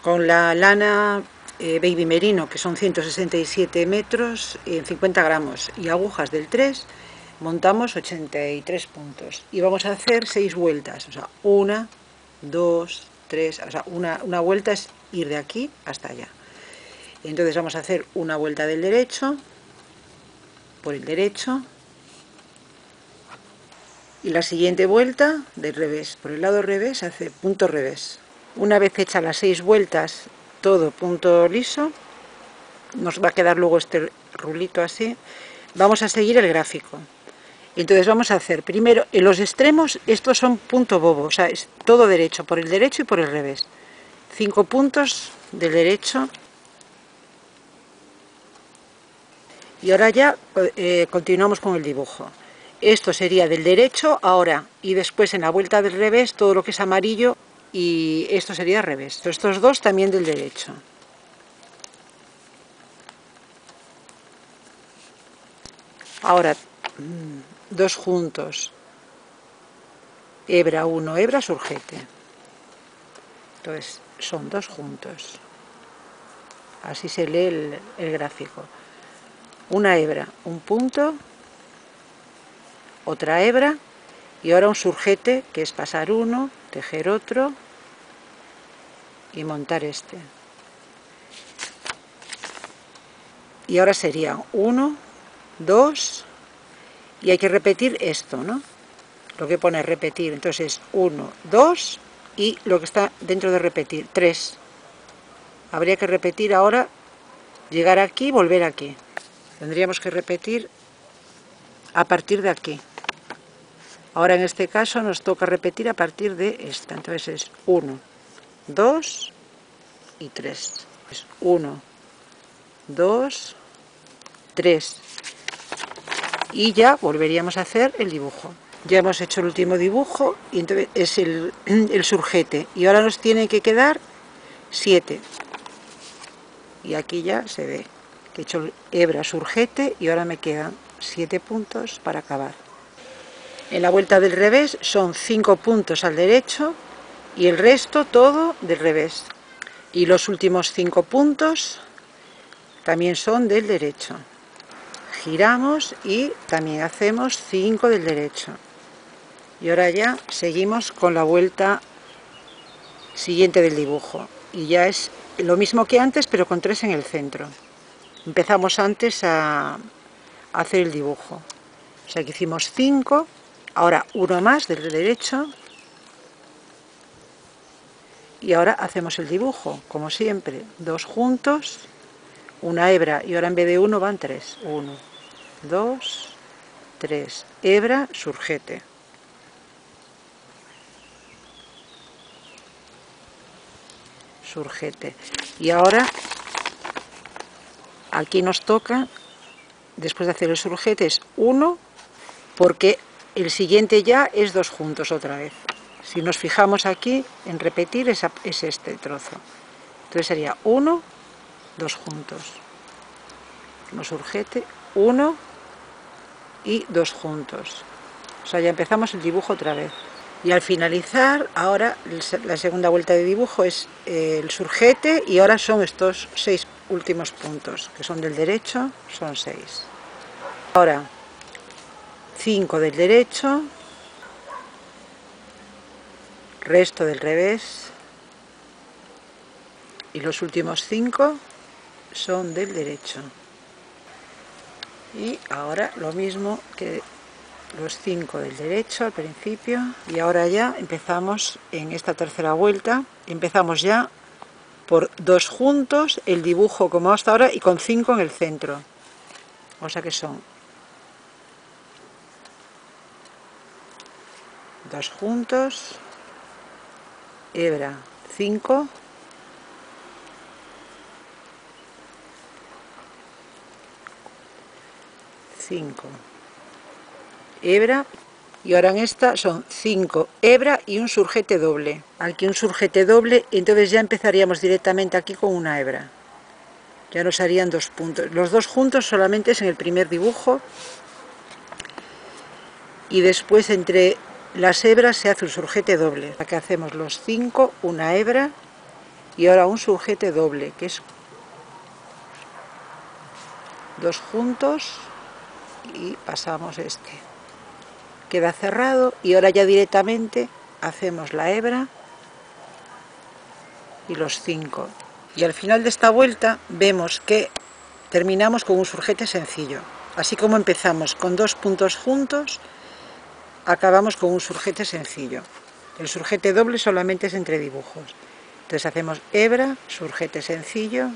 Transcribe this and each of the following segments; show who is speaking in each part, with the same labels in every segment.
Speaker 1: Con la lana Baby Merino, que son 167 metros en 50 gramos, y agujas del 3, montamos 83 puntos. Y vamos a hacer 6 vueltas, o sea, 1, 2, 3, o sea, una vuelta es ir de aquí hasta allá. Entonces vamos a hacer una vuelta del derecho, por el derecho, y la siguiente vuelta del revés, por el lado revés, hace punto revés. Una vez hechas las 6 vueltas, todo punto liso, nos va a quedar luego este rulito así. Vamos a seguir el gráfico. Entonces vamos a hacer primero en los extremos, estos son punto bobo, o sea, es todo derecho, por el derecho y por el revés. 5 puntos del derecho. Y ahora ya continuamos con el dibujo. Esto sería del derecho ahora, y después en la vuelta del revés todo lo que es amarillo, y esto sería al revés. Estos dos también del derecho. Ahora, dos juntos, hebra 1, hebra surgete. Entonces son dos juntos. Así se lee el gráfico. Una hebra, un punto, otra hebra, y ahora un surgete, que es pasar uno, tejer otro y montar este. Y ahora sería 1, 2, y hay que repetir esto, ¿no? Lo que pone repetir, entonces 1, 2, y lo que está dentro de repetir, 3. Habría que repetir ahora, llegar aquí, volver aquí. Tendríamos que repetir a partir de aquí. Ahora en este caso nos toca repetir a partir de esta. Entonces es 1, 2 y 3. 1, 2, 3. Y ya volveríamos a hacer el dibujo. Ya hemos hecho el último dibujo y entonces es el surgete. Y ahora nos tiene que quedar 7. Y aquí ya se ve que he hecho hebra, surgete, y ahora me quedan 7 puntos para acabar. En la vuelta del revés son 5 puntos al derecho y el resto todo del revés. Y los últimos 5 puntos también son del derecho. Giramos y también hacemos 5 del derecho. Y ahora ya seguimos con la vuelta siguiente del dibujo. Y ya es lo mismo que antes, pero con 3 en el centro. Empezamos antes a hacer el dibujo. O sea que hicimos 5. Ahora uno más del derecho y ahora hacemos el dibujo, como siempre, 2 juntos, una hebra, y ahora en vez de 1 van 3, 1, 2, 3, hebra, surgete. Surgete. Y ahora aquí nos toca, después de hacer el surgete, es 1, porque el siguiente ya es 2 juntos otra vez. Si nos fijamos aquí en repetir es este trozo. Entonces sería 1, 2 juntos. No surgete, 1 y 2 juntos. O sea, ya empezamos el dibujo otra vez. Y al finalizar, ahora la segunda vuelta de dibujo es el surgete, y ahora son estos 6 últimos puntos, que son del derecho, son 6. Ahora 5 del derecho, resto del revés, y los últimos 5 son del derecho. Y ahora lo mismo que los 5 del derecho al principio, y ahora ya empezamos en esta tercera vuelta, empezamos ya por 2 juntos, el dibujo como hasta ahora, y con 5 en el centro. O sea que son 2 juntos, hebra, 5, hebra, y ahora en esta son 5 hebra y un surgete doble. Aquí un surgete doble, entonces ya empezaríamos directamente aquí con una hebra. Ya nos harían 2 puntos. Los 2 juntos solamente es en el primer dibujo, y después entre las hebras se hace un surgete doble. Aquí hacemos los 5, una hebra y ahora un sujete doble, que es 2 juntos y pasamos este, queda cerrado, y ahora ya directamente hacemos la hebra y los 5, y al final de esta vuelta vemos que terminamos con un surjete sencillo. Así como empezamos con 2 puntos juntos, acabamos con un surjete sencillo. El surjete doble solamente es entre dibujos. Entonces hacemos hebra, surjete sencillo,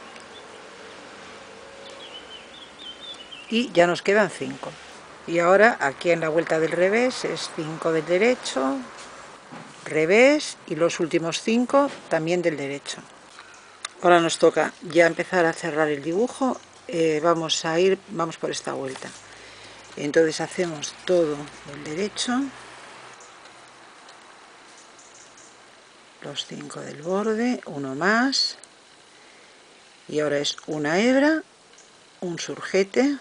Speaker 1: y ya nos quedan 5. Y ahora aquí en la vuelta del revés es 5 del derecho, revés, y los últimos 5 también del derecho. Ahora nos toca ya empezar a cerrar el dibujo. Vamos por esta vuelta. Entonces hacemos todo el derecho, los 5 del borde, uno más, y ahora es una hebra, un surjete,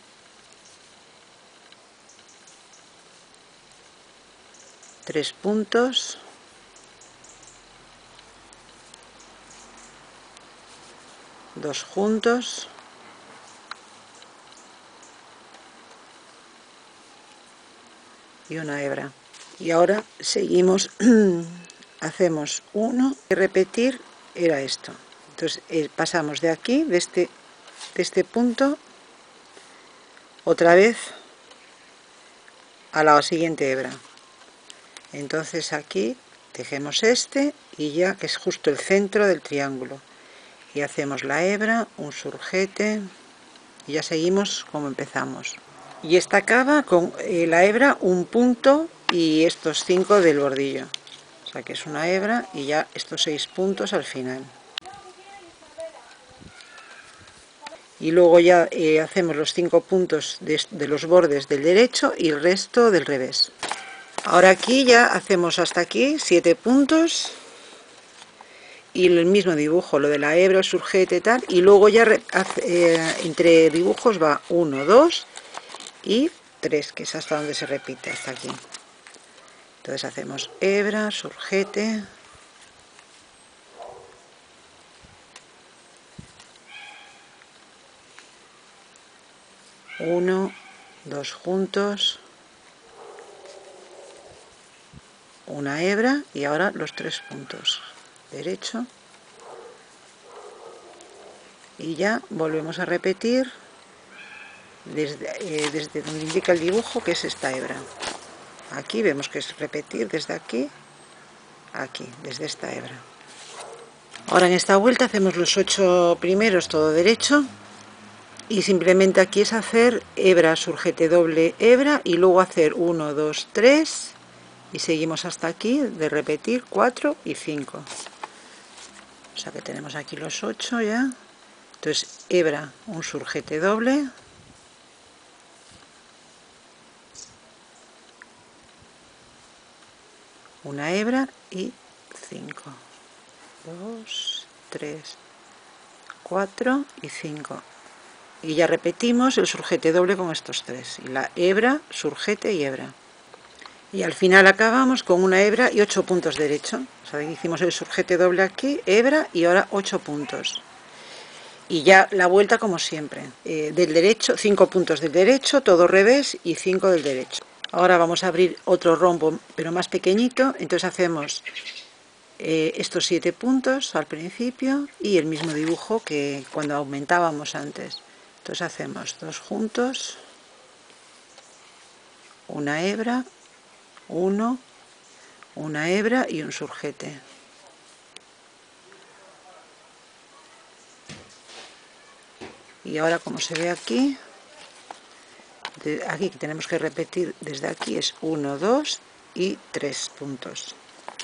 Speaker 1: tres puntos, dos juntos, y una hebra. Y ahora seguimos, hacemos uno, y repetir era esto. Entonces pasamos de aquí, de este punto, otra vez a la siguiente hebra. Entonces aquí tejemos este, y ya que es justo el centro del triángulo, y hacemos la hebra, un surjete, y ya seguimos como empezamos. Y esta acaba con la hebra, un punto y estos 5 del bordillo, o sea que es una hebra y ya estos 6 puntos al final. Y luego ya hacemos los 5 puntos de los bordes del derecho y el resto del revés. Ahora aquí ya hacemos hasta aquí 7 puntos y el mismo dibujo, lo de la hebra, el surjete, tal, y luego ya entre dibujos va 1, 2 y 3, que es hasta donde se repite, hasta aquí. Entonces hacemos hebra, surjete, uno, dos juntos, una hebra, y ahora los 3 puntos, derecho, y ya volvemos a repetir desde donde indica el dibujo, que es esta hebra. Aquí vemos que es repetir desde aquí, aquí, desde esta hebra. Ahora en esta vuelta hacemos los 8 primeros todo derecho, y simplemente aquí es hacer hebra, surjete doble, hebra, y luego hacer 1, 2, 3, y seguimos hasta aquí, de repetir 4 y 5. O sea que tenemos aquí los 8 ya. Entonces hebra, un surjete doble, una hebra y 5, 2, 3, 4 y 5, y ya repetimos el surjete doble con estos 3, y la hebra, surjete y hebra, y al final acabamos con una hebra y 8 puntos derecho. O sea, hicimos el surjete doble aquí, hebra, y ahora 8 puntos, y ya la vuelta como siempre, del derecho, 5 puntos del derecho, todo revés, y 5 del derecho. Ahora vamos a abrir otro rombo pero más pequeñito, entonces hacemos estos 7 puntos al principio y el mismo dibujo que cuando aumentábamos antes. Entonces hacemos 2 juntos, una hebra, 1, una hebra y un surjete. Y ahora, como se ve aquí, aquí que tenemos que repetir desde aquí es 1, 2 y 3 puntos.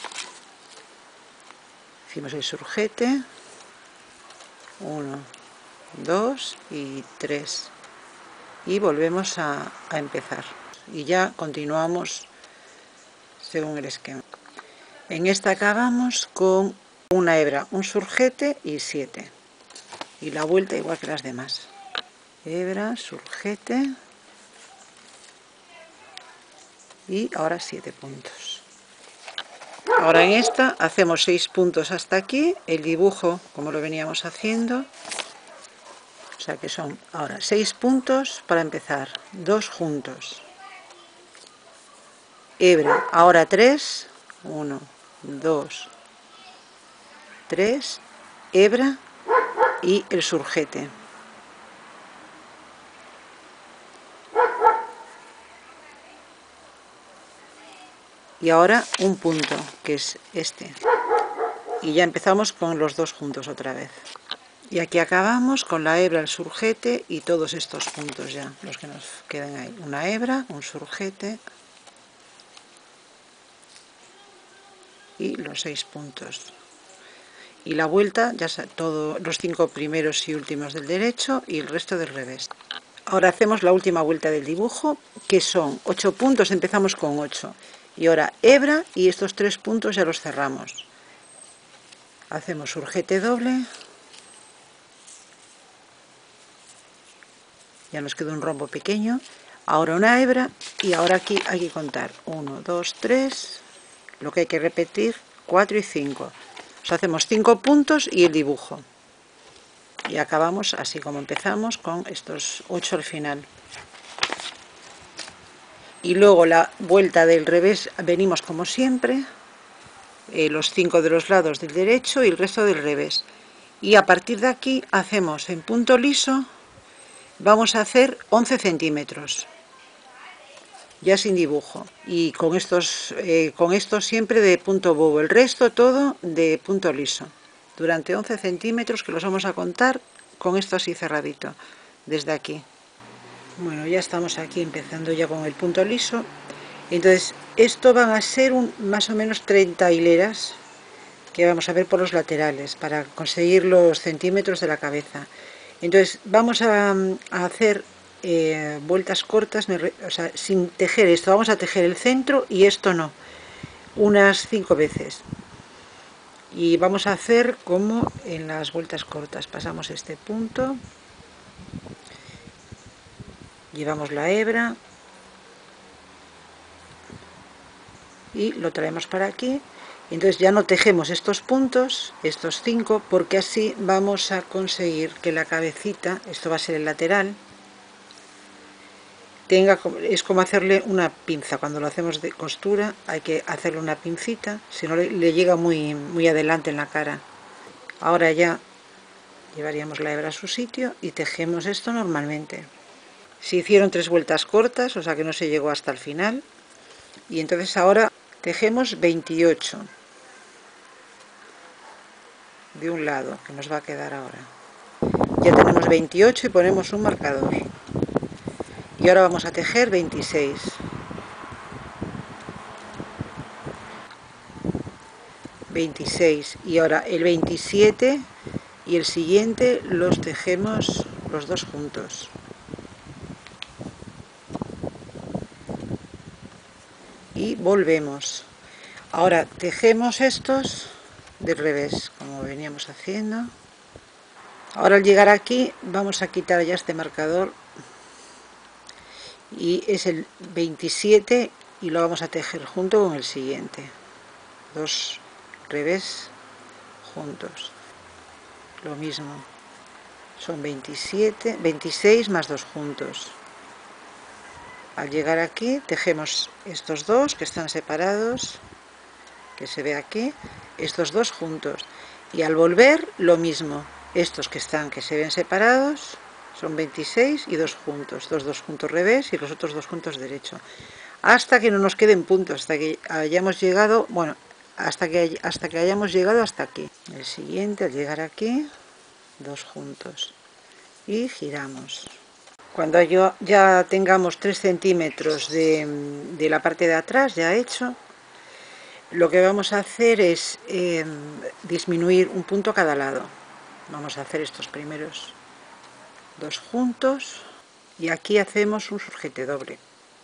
Speaker 1: Hicimos el surjete, 1, 2 y 3, y volvemos a empezar, y ya continuamos según el esquema. En esta acabamos con una hebra, un surjete y 7, y la vuelta igual que las demás, hebra, surjete, y ahora 7 puntos. Ahora en esta hacemos 6 puntos hasta aquí, el dibujo como lo veníamos haciendo, o sea que son ahora 6 puntos para empezar, 2 juntos, hebra, ahora 3, 1, 2, 3, hebra y el surjete. Y ahora un punto, que es este. Y ya empezamos con los 2 juntos otra vez. Y aquí acabamos con la hebra, el surjete y todos estos puntos ya, los que nos quedan ahí. Una hebra, un surjete y los 6 puntos. Y la vuelta, ya todos los 5 primeros y últimos del derecho y el resto del revés. Ahora hacemos la última vuelta del dibujo, que son 8 puntos, empezamos con 8. Y ahora hebra y estos 3 puntos ya los cerramos. Hacemos surjete doble. Ya nos queda un rombo pequeño. Ahora una hebra y ahora aquí hay que contar 1, 2, 3, lo que hay que repetir 4 y 5. O sea, hacemos 5 puntos y el dibujo. Y acabamos así como empezamos, con estos 8 al final. Y luego la vuelta del revés venimos como siempre, los 5 de los lados del derecho y el resto del revés. Y a partir de aquí hacemos en punto liso, vamos a hacer 11 centímetros. Ya sin dibujo, y con estos siempre de punto bobo, el resto todo de punto liso, durante 11 centímetros que los vamos a contar con esto así cerradito, desde aquí. Bueno, ya estamos aquí empezando ya con el punto liso, entonces esto van a ser más o menos 30 hileras que vamos a ver por los laterales para conseguir los centímetros de la cabeza. Entonces vamos a hacer vueltas cortas, o sea, sin tejer esto, vamos a tejer el centro y esto no, unas 5 veces. Y vamos a hacer como en las vueltas cortas, pasamos este punto, llevamos la hebra y lo traemos para aquí. Entonces ya no tejemos estos puntos, estos 5, porque así vamos a conseguir que la cabecita, esto va a ser el lateral, es como hacerle una pinza. Cuando lo hacemos de costura hay que hacerle una pincita, si no le llega muy adelante en la cara. Ahora ya llevaríamos la hebra a su sitio y tejemos esto normalmente. Se hicieron 3 vueltas cortas, o sea que no se llegó hasta el final, y entonces ahora tejemos 28 de un lado, que nos va a quedar ahora. Ya tenemos 28 y ponemos un marcador. Y ahora vamos a tejer 26. 26 y ahora el 27 y el siguiente los tejemos los 2 juntos. Y volvemos. Ahora tejemos estos del revés, como veníamos haciendo. Ahora al llegar aquí vamos a quitar ya este marcador y es el 27 y lo vamos a tejer junto con el siguiente. 2 revés juntos. Lo mismo. Son 27, 26 más 2 juntos. Al llegar aquí tejemos estos 2 que están separados, que se ve aquí, estos 2 juntos, y al volver lo mismo, estos que se ven separados son 26 y 2 juntos, 2 juntos revés y los otros 2 juntos derecho, hasta que no nos queden puntos, hasta que hayamos llegado, bueno, hasta que hayamos llegado hasta aquí. El siguiente, al llegar aquí, 2 juntos y giramos. Cuando ya tengamos 3 centímetros de la parte de atrás ya hecho, lo que vamos a hacer es disminuir un punto a cada lado. Vamos a hacer estos primeros 2 juntos y aquí hacemos un surjete doble.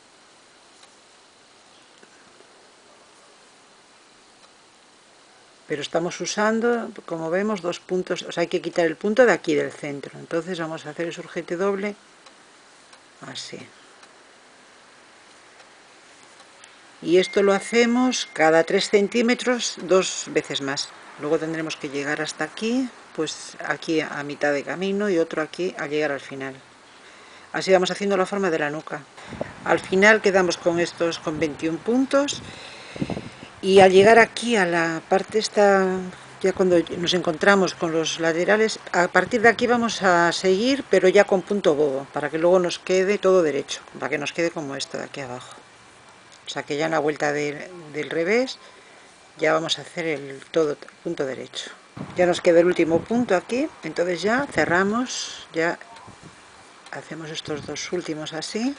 Speaker 1: Pero estamos usando, como vemos, 2 puntos, o sea, hay que quitar el punto de aquí del centro. Entonces vamos a hacer el surjete doble así. Y esto lo hacemos cada 3 centímetros 2 veces más. Luego tendremos que llegar hasta aquí, pues aquí a mitad de camino y otro aquí al llegar al final. Así vamos haciendo la forma de la nuca. Al final quedamos con estos, con 21 puntos. Y al llegar aquí a la parte esta, ya cuando nos encontramos con los laterales, a partir de aquí vamos a seguir, pero ya con punto bobo, para que luego nos quede todo derecho, para que nos quede como esto de aquí abajo. O sea que ya en la vuelta del revés ya vamos a hacer el todo punto derecho. Ya nos queda el último punto aquí, entonces ya cerramos, ya hacemos estos dos últimos así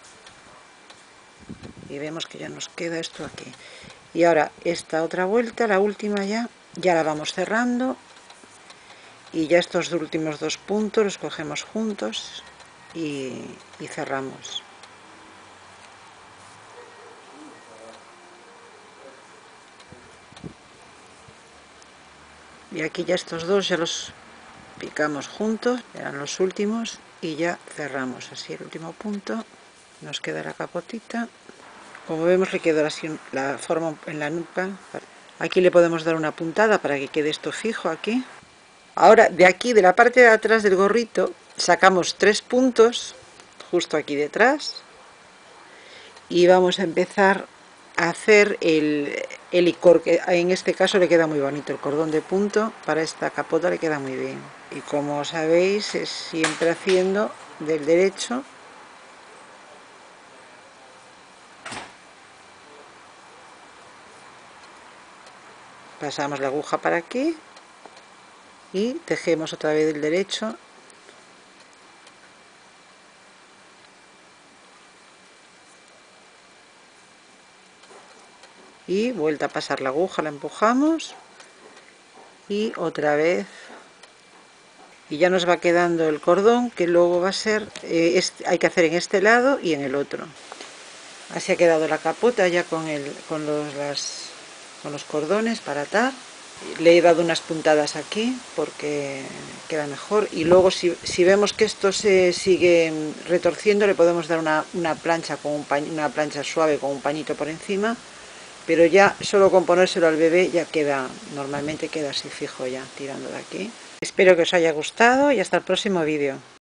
Speaker 1: y vemos que ya nos queda esto aquí. Y ahora esta otra vuelta, la última ya la vamos cerrando y ya estos últimos dos puntos los cogemos juntos y cerramos. Y aquí ya estos dos ya los picamos juntos, eran los últimos, y ya cerramos así el último punto. Nos queda la capotita. Como vemos le quedó así la forma en la nuca. Aquí le podemos dar una puntada para que quede esto fijo aquí. Ahora de aquí, de la parte de atrás del gorrito, sacamos 3 puntos justo aquí detrás y vamos a empezar a hacer el licor, que en este caso le queda muy bonito el cordón de punto, para esta capota le queda muy bien. Y como sabéis, es siempre haciendo del derecho pasamos la aguja para aquí y tejemos otra vez del derecho y vuelta a pasar la aguja, la empujamos y otra vez, y ya nos va quedando el cordón que luego va a ser, hay que hacer en este lado y en el otro. Así ha quedado la capota ya con los cordones para atar. Le he dado unas puntadas aquí porque queda mejor, y luego si vemos que esto se sigue retorciendo le podemos dar una plancha una plancha suave con un pañito por encima, pero ya solo con ponérselo al bebé ya queda, normalmente queda así fijo ya tirando de aquí. Espero que os haya gustado y hasta el próximo vídeo.